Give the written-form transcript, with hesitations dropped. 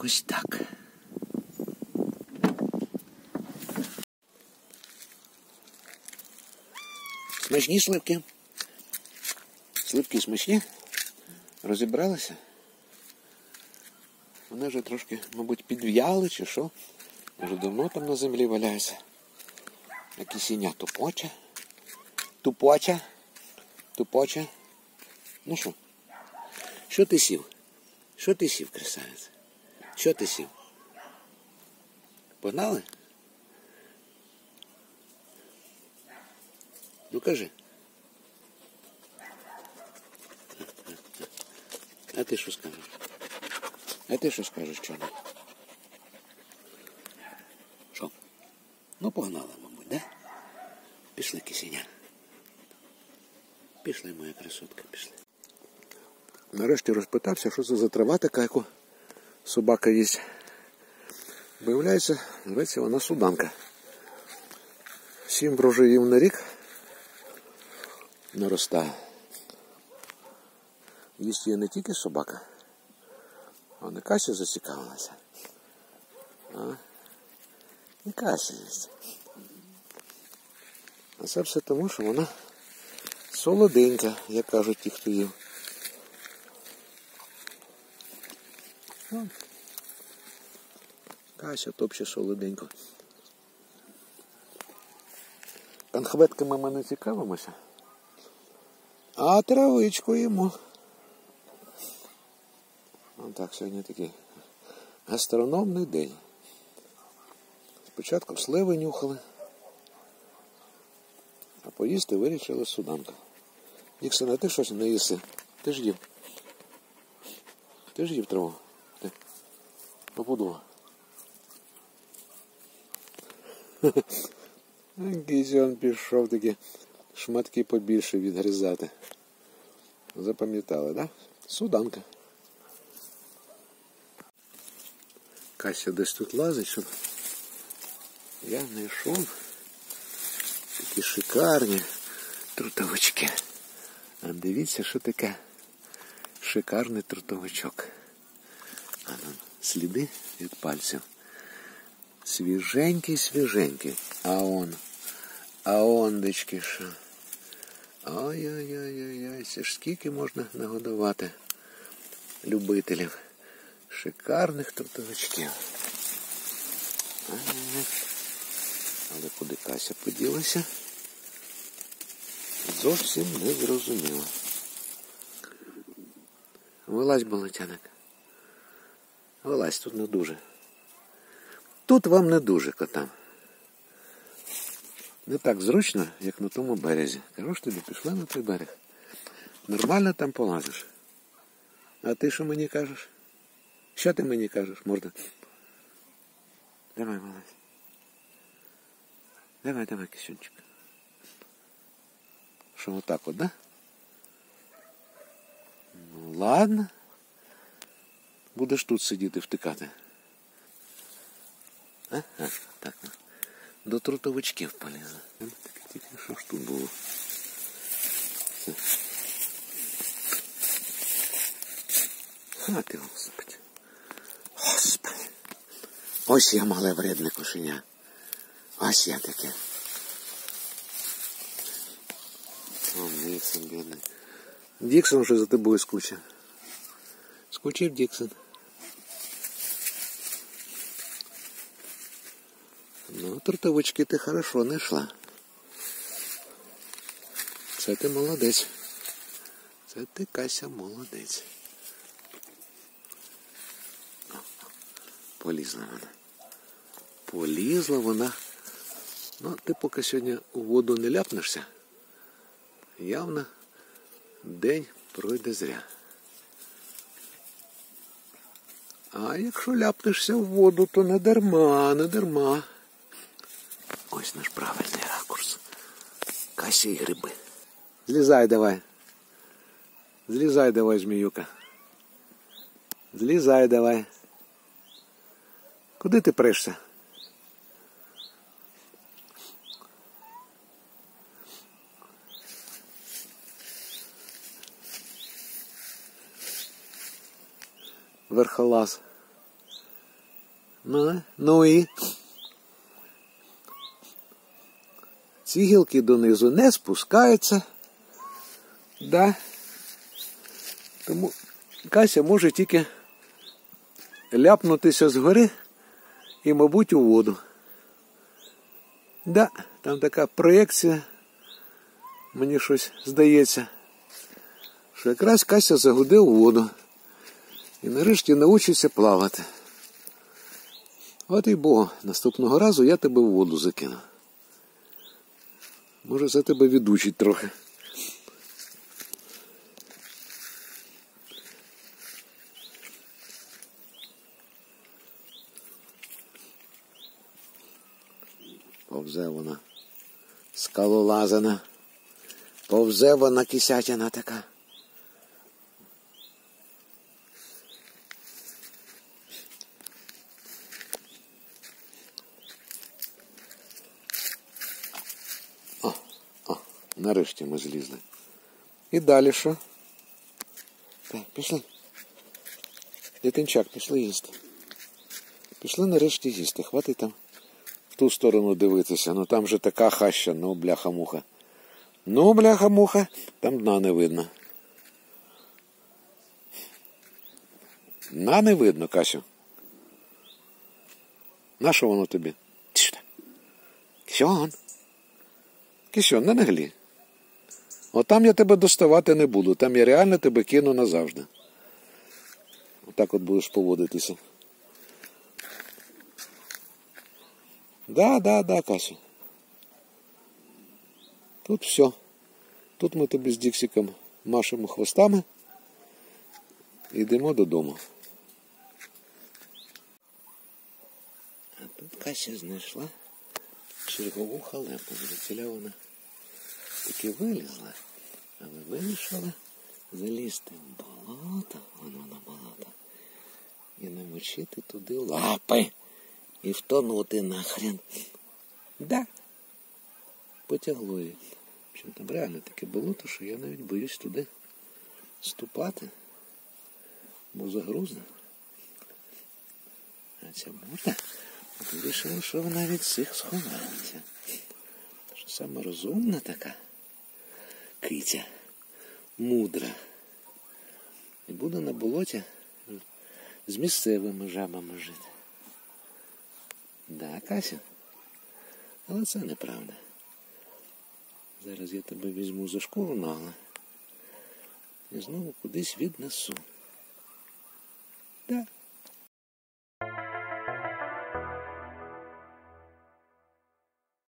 Ось так. Смачні сливки. Сливки смачні. Розібралися. Вони вже трошки, мабуть, підв'яли чи що. Вже давно там на землі валяються. А кисеня тупоче. Тупоче. Тупоче. Ну що? Що ти сів? Що ти сів, красавець? Що ти сів? Погнали? Ну кажи. А ти що скажеш? А ти що скажеш, чорний? Що? Ну погнали, мабуть, да? Пішли, кисеня. Пішли, моя красотка, пішли. Нарешті розпитався, що це за трава така, яку собака їсть. Виявляється, зветься вона суданка. 7 врожаїв на рік наростає. Їсть її не тільки собака, а не Кася зацікавилася. І Кася їсть. А це все тому, що вона солоденька, як кажуть ті, хто їв. Кася топче солоденько. Конхветками ми не цікавимося, а травичку їмо. Так, сьогодні такий гастрономний день. Спочатку сливи нюхали, а поїсти вирішили суданка. Діксон, а ти щось не їси? Ти ж їв. Ти ж їв траву. Ти. Попудова. Кізьон пішов такі шматки побільше відгризати. Запам'ятали, да? Суданка. Кася десь тут лазить, щоб я знайшов такі шикарні трутовички. А дивіться, що таке шикарний трутовичок. А там сліди від пальців. Свіженький, свіженький. А ондечки що. Ой-ой-ой-ой-ой, це ж скільки можна нагодувати любителів шикарних трутовичків. Але куди Кася поділася? Зовсім не зрозуміло. Вилазь, болотяник. Вилазь, тут не дуже. Тут вам не дуже, котам. Не так зручно, як на тому березі. Кажу ж тобі, пішла на той берег. Нормально там полазиш. А ти що мені кажеш? Що ти мені кажеш, морда? Давай, вилазь. Давай, кисюнчик. Що, отак от, да? Ну, ладно. Будеш тут сидіти, втикати. Так. До трутовичків полізла. Тільки що ж тут було? Ти, Господи. Господи. Ось я мале вредне кошеня. Ось я таке. О, Діксон, бідний. Діксон вже за тобою скучив. Скучив Діксон. Ну, трутовички ти хорошо знайшла. Це ти молодець. Це ти, Кася, молодець. Полізла вона. Полізла вона. Ну, ти поки сьогодні у воду не ляпнешся, явно день пройде зря. А якщо ляпнешся в воду, то не дарма. Ось наш правильний ракурс. Кася і гриби. Злізай давай. Злізай давай, зміюка. Злізай давай. Куди ти прешся? Верхолаз. Ну і? Ці гілки донизу не спускаються. Да. Тому Кася може тільки ляпнутися згори і, мабуть, у воду. Да, там така проєкція, мені щось здається, що якраз Кася загуде у воду і нарешті научиться плавати. От і Богу, наступного разу я тебе в воду закину. Може, за тебе відучить трохи. Повзе вона, скалолазана, повзе вона кисятина така. Нарешті ми злізли. І далі що? Так, пішли. Дитинчак, пішли їсти. Пішли нарешті їсти. Хватить там в ту сторону дивитися. Ну там же така хаща, ну бляха-муха. Ну бляха-муха, там дна не видно. Дна не видно, Касю. Нащо воно тобі? Кисьон. Кисьон, не наглі. От там я тебе доставати не буду. Там я реально тебе кину назавжди. Отак от будеш поводитися. Да, Касю. Тут все. Тут ми тобі з Діксиком машемо хвостами і йдемо додому. А тут Кася знайшла чергову халепу. Звідсіля вона таки вилізла, але вирішила залізти в болото, воно на болото, і намочити туди лапи, і втонути нахрен. Да, потягло її. Чим там реально таке болото, що я навіть боюсь туди ступати, бо загрузне. А ця мута вирішила, що вона від всіх сховається. Що саме розумна така киця, мудра. І буде на болоті з місцевими жабами жити. Да, Кася? Але це неправда. Зараз я тебе візьму за шкуру нагло і знову кудись віднесу. Да.